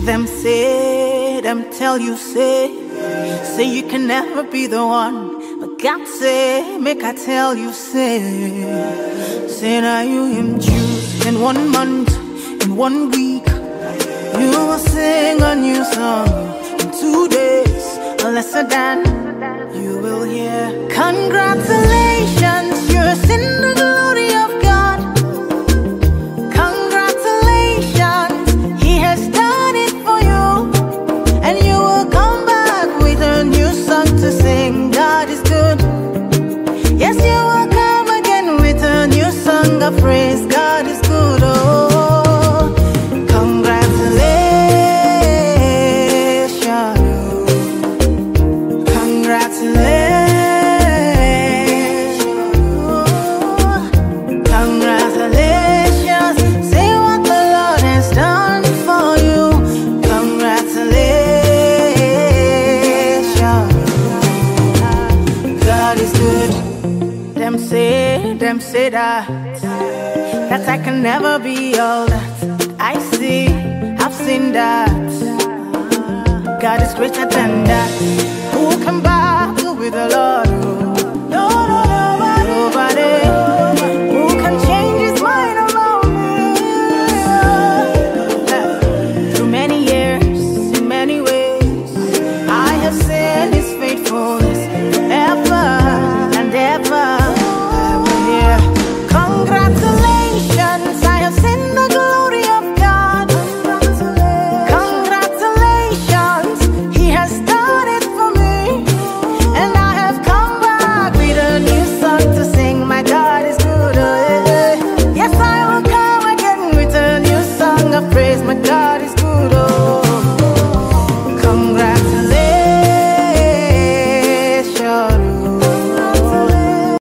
Them say, them tell you say you can never be the one. But God say, make I tell you say now you him choose. In 1 month, in 1 week, you will sing a new song. In 2 days, a lesser than you will hear. Congratulations, you're in the glory of God. Congratulations, He has done it for you. And you will come back with a new song to sing. God is good. Yes, you will come again with a new song of praise. God is good. Oh, congratulations. Congratulations. Congratulations. Say what the Lord has done for you. Congratulations. God is good. Them say that I can never be all that I see. I've seen that God is greater than that. Who can battle with the Lord?